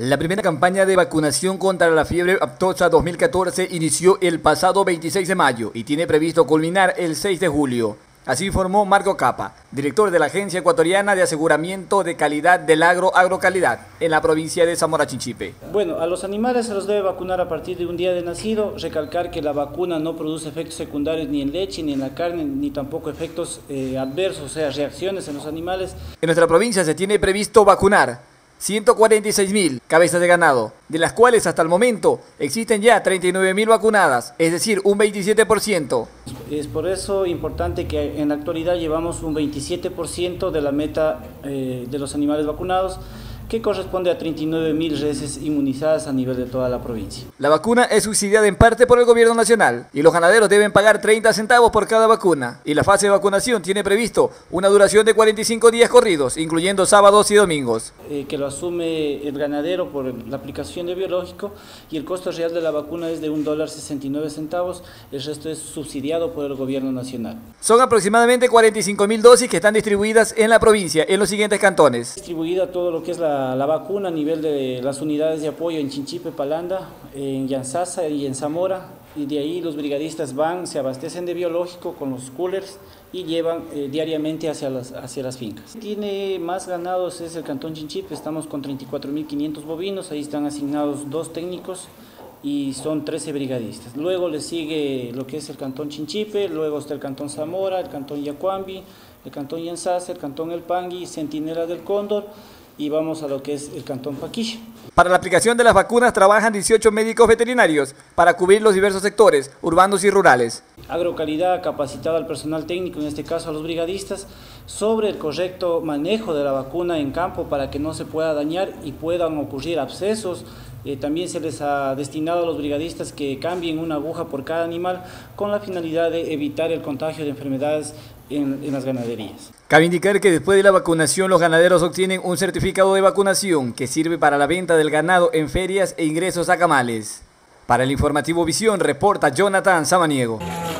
La primera campaña de vacunación contra la fiebre aftosa 2014 inició el pasado 26 de mayo y tiene previsto culminar el 6 de julio. Así informó Marco Capa, director de la Agencia Ecuatoriana de Aseguramiento de Calidad del Agrocalidad, en la provincia de Zamora Chinchipe. Bueno, a los animales se los debe vacunar a partir de un día de nacido. Recalcar que la vacuna no produce efectos secundarios ni en leche, ni en la carne, ni tampoco efectos adversos, o sea, reacciones en los animales. En nuestra provincia se tiene previsto vacunar 146.000 cabezas de ganado, de las cuales hasta el momento existen ya 39.000 vacunadas, es decir, un 27%. Es por eso importante que en la actualidad llevamos un 27% de la meta de los animales vacunados, que corresponde a 39.000 reses inmunizadas a nivel de toda la provincia. La vacuna es subsidiada en parte por el gobierno nacional y los ganaderos deben pagar 30 centavos por cada vacuna. Y la fase de vacunación tiene previsto una duración de 45 días corridos, incluyendo sábados y domingos. Que lo asume el ganadero por la aplicación de biológico, y el costo real de la vacuna es de $1.69, el resto es subsidiado por el gobierno nacional. Son aproximadamente 45.000 dosis que están distribuidas en la provincia, en los siguientes cantones. Distribuida todo lo que es la vacuna a nivel de las unidades de apoyo en Chinchipe, Palanda, en Yanzasa y en Zamora, y de ahí los brigadistas van, se abastecen de biológico con los coolers y llevan diariamente hacia las fincas. Tiene más ganados es el cantón Chinchipe, estamos con 34.500 bovinos, ahí están asignados 2 técnicos y son 13 brigadistas. Luego le sigue lo que es el cantón Chinchipe, luego está el cantón Zamora, el cantón Yacuambi, el cantón Yanzasa, el cantón El Pangui, Centinela del Cóndor, y vamos a lo que es el cantón Paquilla. Para la aplicación de las vacunas trabajan 18 médicos veterinarios para cubrir los diversos sectores urbanos y rurales. Agrocalidad capacitado al personal técnico, en este caso a los brigadistas, sobre el correcto manejo de la vacuna en campo para que no se pueda dañar y puedan ocurrir abscesos. También se les ha destinado a los brigadistas que cambien una aguja por cada animal con la finalidad de evitar el contagio de enfermedades en las ganaderías. Cabe indicar que después de la vacunación los ganaderos obtienen un certificado de vacunación que sirve para la venta del ganado en ferias e ingresos a camales. Para el informativo Visión reporta Jonathan Samaniego.